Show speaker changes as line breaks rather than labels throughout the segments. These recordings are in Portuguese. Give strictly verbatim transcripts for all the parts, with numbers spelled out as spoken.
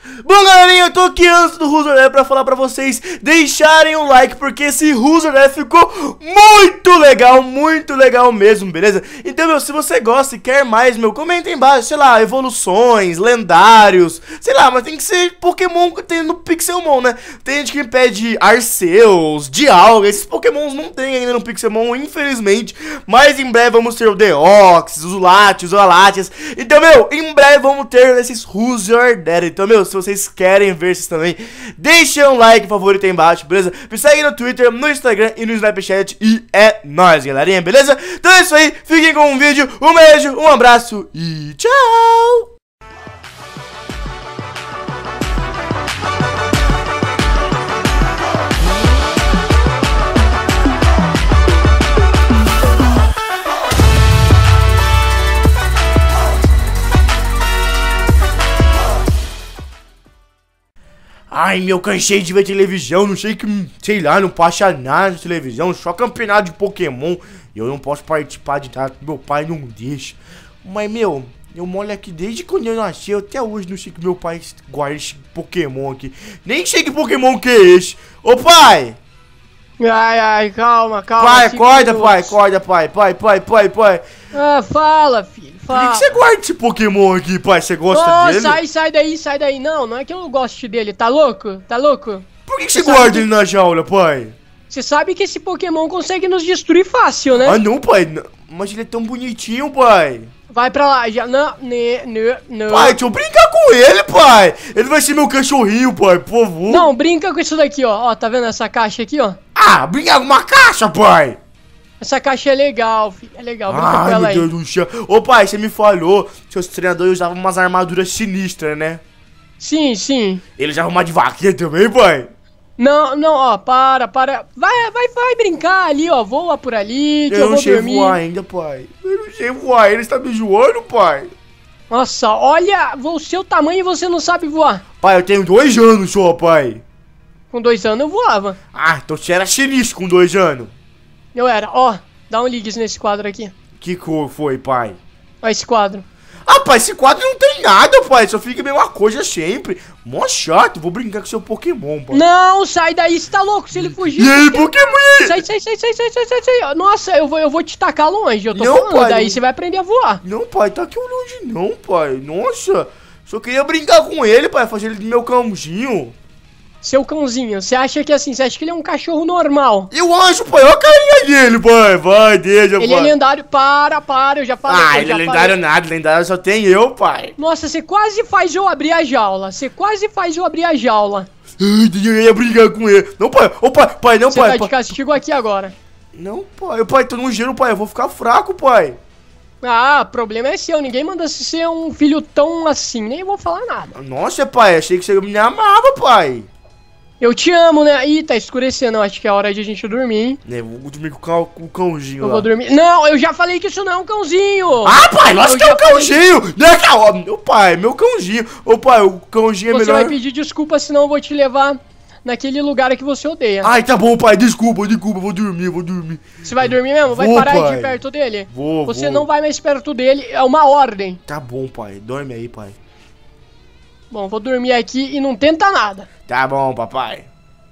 Bom, galerinha, eu tô aqui antes do Ruzor pra falar pra vocês deixarem um like, porque esse Ruzor ficou muito legal, muito legal mesmo, beleza? Então, meu, se você gosta e quer mais, meu, comenta aí embaixo, sei lá, evoluções, lendários, sei lá, mas tem que ser Pokémon que tem no Pixelmon, né? Tem gente que me pede Arceus, Dialga, esses Pokémons não tem ainda no Pixelmon, infelizmente, mas em breve vamos ter o Deoxys, os Latios, os Latias. Então, meu, em breve vamos ter esses Ruzor Dead. Então, meu, se vocês querem ver esses também, deixem um like, favorito aí embaixo, beleza? Me segue no Twitter, no Instagram e no Snapchat. E é nóis, galerinha, beleza? Então é isso aí, fiquem com o vídeo, um beijo, um abraço e tchau! Ai, meu, cansei de ver televisão, não sei que, sei lá, não passa nada de televisão, só campeonato de Pokémon. E eu não posso participar de nada, meu pai não deixa. Mas, meu, eu moro aqui desde quando eu nasci, eu até hoje não sei que meu pai guarda esse Pokémon aqui. Nem sei que Pokémon que é esse. Ô, pai!
Ai, ai, calma, calma.
Pai, acorda, pai, acorda, pai, pai, pai, pai, pai.
Ah, fala, filho, fala.
Por que você guarda esse Pokémon aqui, pai? Você gosta
oh,
dele?
Sai, sai daí, sai daí. Não, não é que eu não gosto dele, tá louco? Tá louco?
Por que você, você guarda ele que... na jaula, pai?
Você sabe que esse Pokémon consegue nos destruir fácil, né?
Ah, não, pai. Mas ele é tão bonitinho, pai.
Vai pra lá, já. Não, né, né, não.
Pai, deixa eu brincar com ele, pai. Ele vai ser meu cachorrinho, pai, por favor.
Não, brinca com isso daqui, ó. Ó, tá vendo essa caixa aqui, ó?
Ah, brincar com uma caixa, pai.
Essa caixa é legal, filho. É legal, brinca
Ai,
com ela
meu
aí.
Deus do céu. Ô, pai, você me falou que seus treinadores usavam umas armaduras sinistras, né?
Sim, sim.
Ele usava uma de vaquinha também, pai?
Não, não, ó, para, para. Vai, vai, vai brincar ali, ó. Voa por ali, que eu,
eu
vou
não sei
dormir.
voar ainda, pai. Eu não sei voar, ele está me zoando, pai.
Nossa, olha o seu tamanho e você não sabe voar.
Pai, eu tenho dois anos só, pai.
Com dois anos eu voava.
Ah, então você era sinistro com dois anos.
Eu era, ó. Dá um ligues nesse quadro aqui.
Que cor foi, pai?
Ó esse quadro.
Ah, pai, esse quadro não tem nada, pai. Só fica a mesma coisa sempre. Mó chato. Vou brincar com seu Pokémon, pai.
Não, sai daí, você tá louco? Se ele fugir...
E aí, Pokémon?
Sai, sai, sai, sai, sai, sai, sai, sai. Nossa, eu vou, eu vou te tacar longe. Eu tô
não,
falando,
pai,
daí
não...
você vai aprender a voar.
Não, pai, tá aqui longe não, pai. Nossa, só queria brincar com ele, pai. Fazer ele do meu cãozinho.
Seu cãozinho, você acha que assim, você acha que ele é um cachorro normal?
Eu acho, pai, olha a carinha dele, pai. Vai, deixa,
ele
pai.
é lendário, para, para, eu já falei.
Ah, ele é lendário nada, lendário só tem eu, pai.
Nossa, você quase faz eu abrir a jaula, você quase faz eu abrir a jaula.
Ai, eu ia brigar com ele. Não, pai, ô, pai, pai, não,
você
pai.
Você tá
pai.
de castigo aqui agora.
Não, pai, pai, tô no gelo, pai, eu vou ficar fraco, pai.
Ah, problema é seu, ninguém manda ser um filho tão assim, nem vou falar nada.
Nossa, pai, achei que você me amava, pai.
Eu te amo, né? Ih, tá escurecendo, acho que é hora de a gente dormir, hein?
É, vou dormir com o, cão, com o cãozinho
Eu
lá.
vou dormir... Não, eu já falei que isso não é um cãozinho!
Ah, pai, nossa, que é um cãozinho!
Falei...
Não é cão... Meu pai, meu cãozinho. Ô, pai, o cãozinho é
você
melhor...
Você vai pedir desculpa, senão eu vou te levar naquele lugar que você odeia.
Ai, tá bom, pai, desculpa, desculpa, vou dormir, vou dormir.
Você vai dormir mesmo? Vai
vou,
parar
pai.
de ir perto dele?
Vou,
Você
vou.
não vai mais perto dele, é uma ordem.
Tá bom, pai, dorme aí, pai.
Bom, vou dormir aqui e não tenta nada.
Tá bom, papai.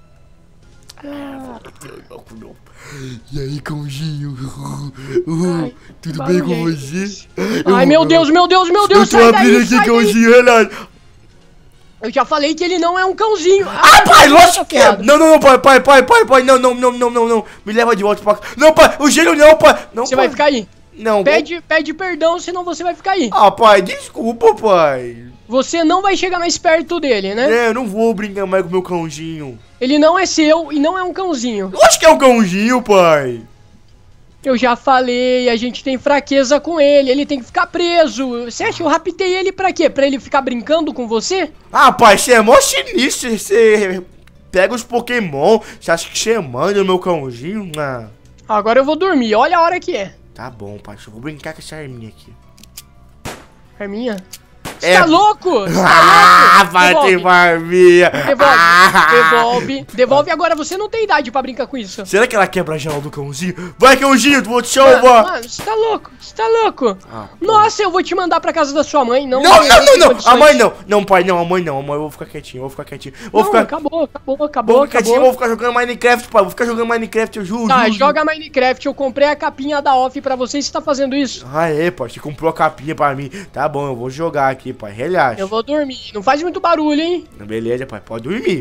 Ah.
E aí, cãozinho?
Ai,
tudo bem com você?
Ai,
eu,
meu Deus, meu Deus, meu Deus,
sai daí, Eu tô abrindo aqui, cãozinho, relaxa.
Eu já falei que ele não é um cãozinho.
Ah, pai, lógico que é. Não, não, não, pai, pai, pai, pai, pai, não, não, não, não, não, não. Me leva de volta pra cá. Não, pai, o gelo não, pai. Não,
você
pai.
vai ficar aí.
Não.
Pede, pede perdão, senão você vai ficar aí.
Ah, pai, desculpa, pai.
Você não vai chegar mais perto dele, né?
É, eu não vou brincar mais com meu cãozinho.
Ele não é seu e não é um cãozinho.
Eu acho que é um cãozinho, pai.
Eu já falei, a gente tem fraqueza com ele, ele tem que ficar preso. Você acha que eu raptei ele pra quê? Pra ele ficar brincando com você?
Ah, pai, você é mó sinistro, você pega os Pokémon, você acha que você manda no meu cãozinho? Ah.
Agora eu vou dormir, olha a hora que é.
Tá bom, pai, eu vou brincar com essa arminha aqui.
Arminha? Você tá louco? Você tá
Ah,
louco?
pai, tem
Devolve.
barbinha.
Devolve,
Ah.
devolve, devolve agora, você não tem idade pra brincar com isso.
Será que ela quebra a jaula do cãozinho? Vai, cãozinho, vou te
Mano,
salvar.
mano, você tá louco, você tá louco.
Ah,
Nossa, eu vou te mandar pra casa da sua mãe, não.
Não, não, não,
tem
não.
condições.
A mãe não. Não, pai, não, a mãe não. A mãe, eu vou ficar quietinho, eu vou ficar quietinho. Vou
Não,
ficar.
acabou, acabou,
Vou
acabou,
ficar quietinho,
acabou.
vou ficar jogando Minecraft, pai. Vou ficar jogando Minecraft, eu juro.
Tá,
juro,
joga Minecraft, eu comprei a capinha da off pra você e você tá fazendo isso.
juro. Ah, é, pai. Você comprou a capinha pra mim. Tá bom, eu vou jogar aqui, pai. Relaxa.
Eu vou dormir, não faz muito barulho, hein?
Beleza, pai. Pode dormir.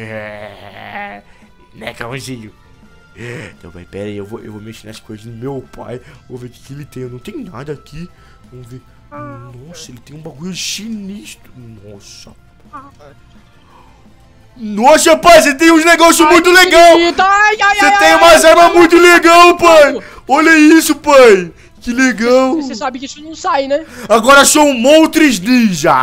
Né, cãozinho? Então, pai, pera aí. Eu vou, eu vou mexer nas coisas do meu pai. Vou ver o que, que ele tem. Eu não tenho nada aqui. Vamos ver. Nossa, ele tem um bagulho sinistro. Nossa. Nossa, pai, você tem uns negócios muito legal.
Eita, ai, ai,
Você
ai,
tem
ai,
umas
ai,
armas
ai,
muito
ai,
legal, pai.
ai.
Olha isso, pai. Que legal.
Você sabe que isso não sai, né?
Agora sou um Moltres Ninja.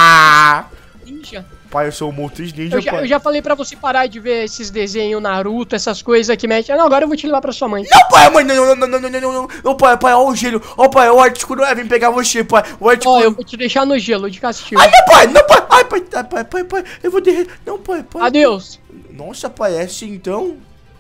Ah.
Ninja.
Pai, eu sou um Moltres Ninja,
Eu já,
pai.
eu já falei pra você parar de ver esses desenhos Naruto, essas coisas que mexem. Não, agora eu vou te levar pra sua mãe.
Não, pai, mãe, não, não, não, não, não, não, não, não. Ô, pai, pai, ó o gelo. Ó, pai, ó o Articuno. É, vem pegar você, pai. O
Ó,
Articuno.
eu vou te deixar no gelo de castigo.
Ai, não, pai, não, pai. Ai, pai, ai, pai, pai, pai. Eu vou derreter. Não, pai, pai.
Adeus.
Nossa, pai, é assim, então?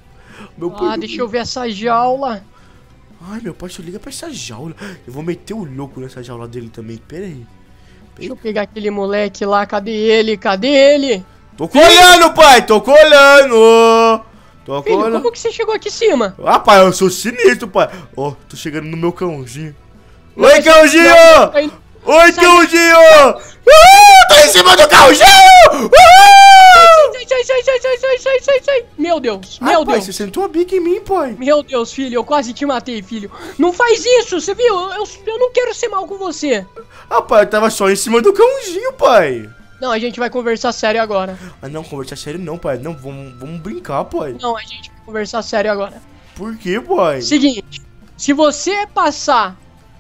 Meu pai.
Ah, deixa eu ver essa jaula.
Ai, meu pai, só liga pra essa jaula. Eu vou meter o louco nessa jaula dele também. Pera aí.
Deixa eu pegar aquele moleque lá. Cadê ele? Cadê ele?
Tô colhendo, pai, tô colhendo. Tô
Filho,
colhendo.
como que você chegou aqui em cima?
Ah, pai, eu sou sinistro, pai. Ó, tô chegando no meu cãozinho.
Não,
Oi,
você-
cãozinho!
não, tá indo-
Oi,
sai-
cãozinho! Uh, tô em cima do cãozinho! Uh!
Sai, sai, sai, sai, sai, sai, sai, sai, sai. Meu Deus,
Ah,
meu
pai,
Deus.
você sentou a bica em mim, pai.
Meu Deus, filho, eu quase te matei, filho. Não faz isso, você viu? Eu, eu não quero ser mal com você.
Ah, pai, eu tava só em cima do cãozinho, pai.
Não, a gente vai conversar sério agora.
Ah, não, conversar sério não, pai. Não, vamos, vamos brincar, pai.
Não, a gente vai conversar sério agora.
Por quê, pai?
Seguinte, se você passar...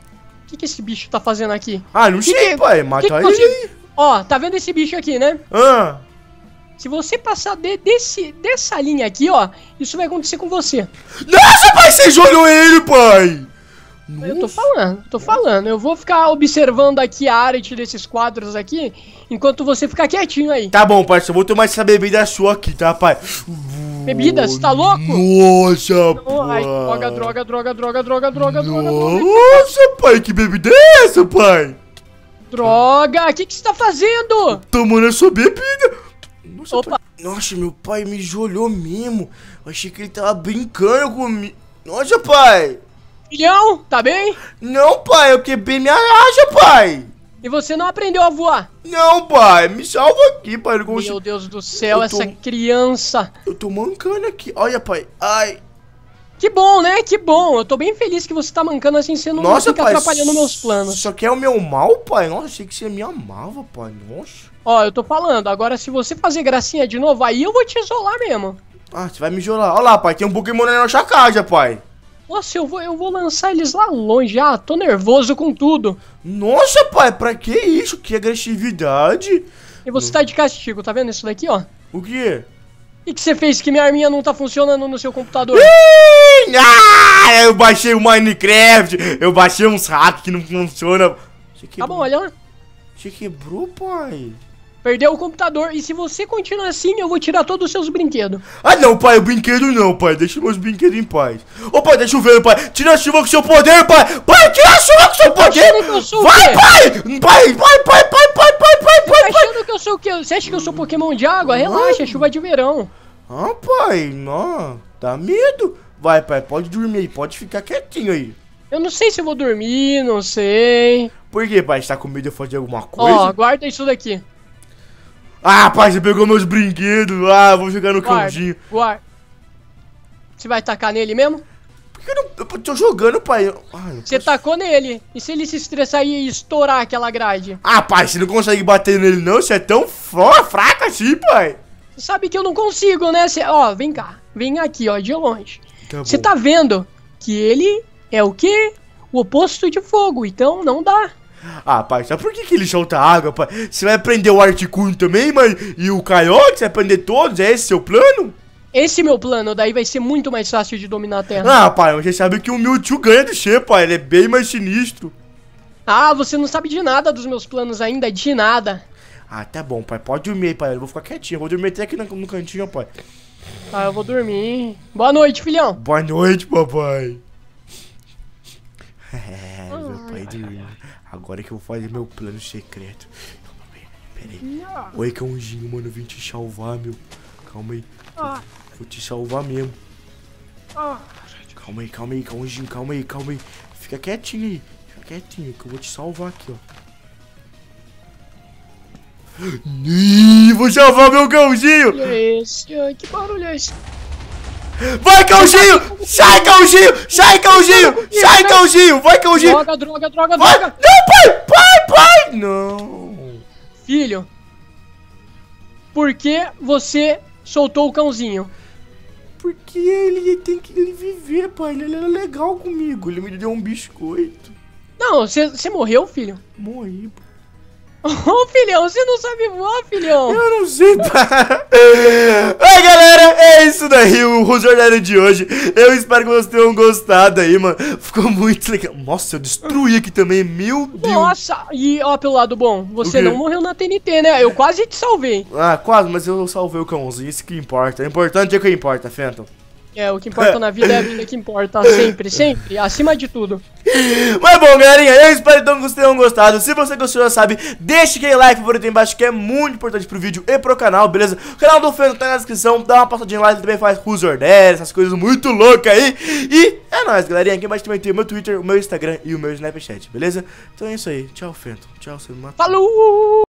O que, que esse bicho tá fazendo aqui?
Ah, não
Que
sei,
que-
pai.
que
Mata
que
ele
você-
aí.
Ó, tá vendo esse bicho aqui, né?
Ah.
Se você passar de, desse, dessa linha aqui, ó, isso vai acontecer com você.
Nossa, pai, você jogou ele, pai.
Eu tô falando, tô falando. Eu vou ficar observando aqui a arte desses quadros aqui, enquanto você ficar quietinho aí.
Tá bom, pai, só vou tomar essa bebida sua aqui, tá, pai?
Bebida, você tá louco?
Nossa,
Oh, ai,
pai.
droga, droga, droga, droga, droga, droga, droga, droga.
Nossa, pai, que bebida é essa, pai?
Droga, o que que você tá fazendo?
Tomando essa bebida. Nossa,
Opa.
pai. Nossa, meu pai me jolhou mesmo. Eu achei que ele tava brincando comigo. Nossa, pai.
Filhão, tá bem?
Não, pai, eu quebrei minha acha, pai.
E você não aprendeu a voar?
Não, pai, me salva aqui, pai. Eu não consigo.
Meu Deus do céu,
Eu tô-
essa criança.
Eu tô mancando aqui. Olha, pai. Ai.
Que bom, né? Que bom. Eu tô bem feliz que você tá mancando assim, você não
Nossa,
fica
pai.
atrapalhando meus planos.
Isso aqui é o meu mal, pai? Nossa, achei que você me amava, pai. Nossa.
Ó, eu tô falando, agora se você fazer gracinha de novo, aí eu vou te isolar mesmo.
Ah, você vai me jolar. Olha lá, pai. Tem um Pokémon na nossa casa, pai.
Nossa, eu vou, eu vou lançar eles lá longe. Ah, tô nervoso com tudo.
Nossa, pai. Pra que isso? Que agressividade.
E você tá de castigo, tá vendo isso daqui, ó?
O quê?
O que você fez que minha arminha não tá funcionando no seu computador?
Ih, ah, eu baixei o Minecraft. Eu baixei uns hacks que não funcionam. Você
Tá
quebrou,
bom, olha lá.
Você quebrou, pai.
Perdeu o computador. E se você continuar assim, eu vou tirar todos os seus brinquedos.
Ah, não, pai. O brinquedo não, pai. Deixa meus brinquedos em paz. Ô, pai, deixa eu ver, pai. Tira a chuva com seu poder, pai. Pai, tira a chuva com seu poder.
achando que eu sou o
Vai,
quê?
pai. Pai, pai, pai, pai, pai, pai, pai,
Tá
pai, pai.
achando que eu sou o quê? Você acha que eu sou Pokémon de água? Relaxa, é chuva de verão.
Ah, pai, não. Dá medo. Vai, pai, pode dormir aí. Pode ficar quietinho aí.
Eu não sei se eu vou dormir, não sei.
Por quê, pai? Você tá com medo de eu fazer alguma coisa?
Ó, guarda isso daqui.
Ah, pai, você pegou meus brinquedos. Ah, vou jogar no
Guarda,
cãozinho.
guarda. Você vai tacar nele mesmo?
Por que eu não... Eu tô jogando, pai. Ah, eu
Você
posso-
tacou nele. E se ele se estressar e estourar aquela grade?
Ah, pai, você não consegue bater nele não? Você é tão fro- fraco assim, pai.
Você sabe que eu não consigo, né? Cê... Ó, vem cá. Vem aqui, ó, de longe.
Tá
Você
bom.
tá vendo que ele é o quê? O oposto de fogo, então não dá.
Ah, pai, sabe por que, que ele solta água, pai? Você vai aprender o Articuno também, mãe? E o Coyote? Você vai aprender todos? É esse seu plano?
Esse meu plano, daí vai ser muito mais fácil de dominar a Terra.
Ah, pai, você sabe que o Mewtwo ganha do She, pai. Ele é bem mais sinistro.
Ah, você não sabe de nada dos meus planos ainda, de nada.
Ah, tá bom, pai. Pode dormir aí, pai. Eu vou ficar quietinho. Eu vou dormir até aqui no, no cantinho, pai.
Ah, eu vou dormir. Boa noite, filhão.
Boa noite, papai. É, meu pai dormiu. Agora que eu vou fazer meu plano secreto. Pera aí. Oi, cãozinho, mano. Eu vim te salvar, meu. Calma aí. Vou te salvar mesmo. Calma aí, calma aí, cãozinho. Calma aí, calma aí. Fica quietinho aí. Fica quietinho que eu vou te salvar aqui, ó. Ih, vou salvar meu cãozinho!
Que é esse? Ai, que barulho é esse?
Vai, cãozinho! Sai, cãozinho! Sai, cãozinho! Sai, cãozinho! Vai, cãozinho!
Droga, droga, droga,
Vai!
droga!
Não, pai! Pai, pai! Não!
Filho, por que você soltou o cãozinho?
Porque ele tem que ele viver, pai. Ele era legal comigo. Ele me deu um biscoito.
Não, você você morreu, filho?
Morri, pô.
Ô, filhão, você não sabe voar, filhão?
Eu não sei, pai. Oi, galera, é isso daí, o Rosordero de hoje. Eu espero que vocês tenham gostado aí, mano. Ficou muito legal. Nossa, eu destruí aqui também, meu Deus.
Nossa, e ó, pelo lado bom, você
O quê?
não morreu na T N T, né? Eu quase te salvei.
Ah, quase, mas eu salvei o cãozinho, isso que importa. O importante é o que importa, Fenton.
É, o que importa na vida é a vida que importa, sempre, sempre, acima de tudo.
Mas bom, galerinha, eu espero então que vocês tenham gostado. Se você gostou, já sabe, deixa aquele like favorito aí embaixo, que é muito importante pro vídeo e pro canal, beleza? O canal do Fenton tá na descrição, dá uma passadinha lá, ele também faz Rosordero, essas coisas muito loucas aí. E é nóis, galerinha, aqui embaixo também tem o meu Twitter, o meu Instagram e o meu Snapchat, beleza? Então é isso aí, tchau, Fenton, tchau, você me matou.
Falou!